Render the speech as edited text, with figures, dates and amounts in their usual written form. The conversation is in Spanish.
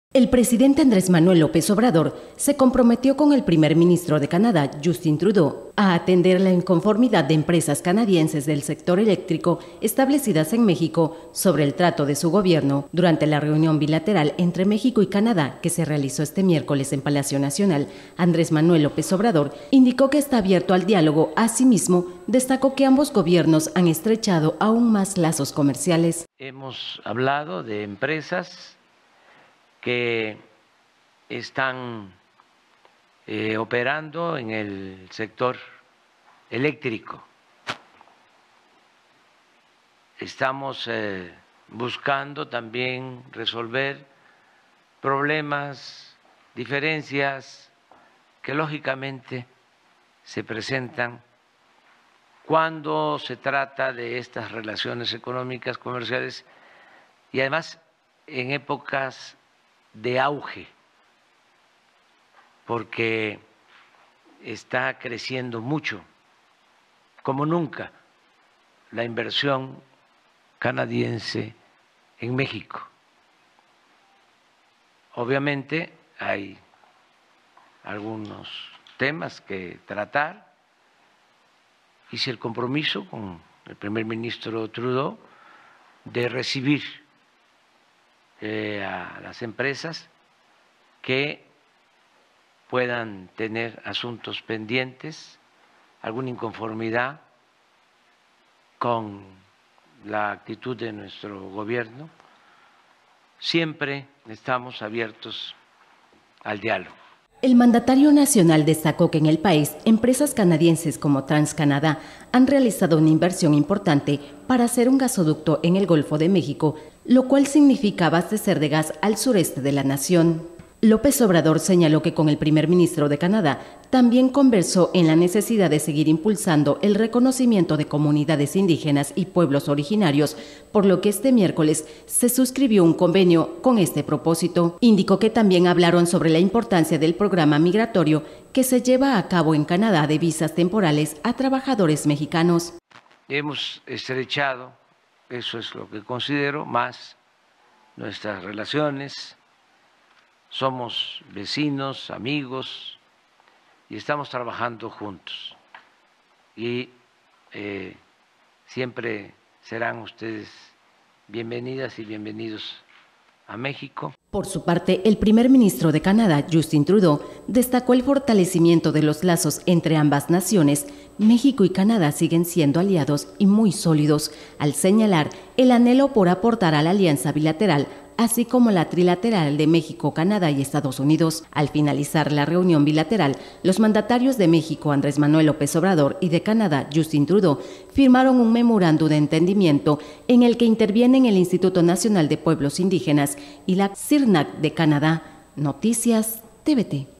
El presidente Andrés Manuel López Obrador se comprometió con el primer ministro de Canadá, Justin Trudeau, a atender la inconformidad de empresas canadienses del sector eléctrico establecidas en México sobre el trato de su gobierno durante la reunión bilateral entre México y Canadá que se realizó este miércoles en Palacio Nacional. Andrés Manuel López Obrador indicó que está abierto al diálogo. Asimismo, destacó que ambos gobiernos han estrechado aún más lazos comerciales. Hemos hablado de empresas que están operando en el sector eléctrico. Estamos buscando también resolver problemas, diferencias que lógicamente se presentan cuando se trata de estas relaciones económicas, comerciales y además en épocas de auge, porque está creciendo mucho, como nunca, la inversión canadiense en México. Obviamente hay algunos temas que tratar. Hice el compromiso con el primer ministro Trudeau de recibir a las empresas que puedan tener asuntos pendientes, alguna inconformidad con la actitud de nuestro gobierno. Siempre estamos abiertos al diálogo. El mandatario nacional destacó que en el país, empresas canadienses como TransCanada han realizado una inversión importante para hacer un gasoducto en el Golfo de México, lo cual significa abastecer de gas al sureste de la nación. López Obrador señaló que con el primer ministro de Canadá también conversó en la necesidad de seguir impulsando el reconocimiento de comunidades indígenas y pueblos originarios, por lo que este miércoles se suscribió un convenio con este propósito. Indicó que también hablaron sobre la importancia del programa migratorio que se lleva a cabo en Canadá de visas temporales a trabajadores mexicanos. Hemos estrechado, eso es lo que considero, más nuestras relaciones. Somos vecinos, amigos y estamos trabajando juntos. Y siempre serán ustedes bienvenidas y bienvenidos a México. Por su parte, el primer ministro de Canadá, Justin Trudeau, destacó el fortalecimiento de los lazos entre ambas naciones. México y Canadá siguen siendo aliados y muy sólidos, al señalar el anhelo por aportar a la alianza bilateral, así como la trilateral de México, Canadá y Estados Unidos. Al finalizar la reunión bilateral, los mandatarios de México, Andrés Manuel López Obrador, y de Canadá, Justin Trudeau, firmaron un memorándum de entendimiento en el que intervienen el Instituto Nacional de Pueblos Indígenas y la CIRNAC de Canadá. Noticias TVT.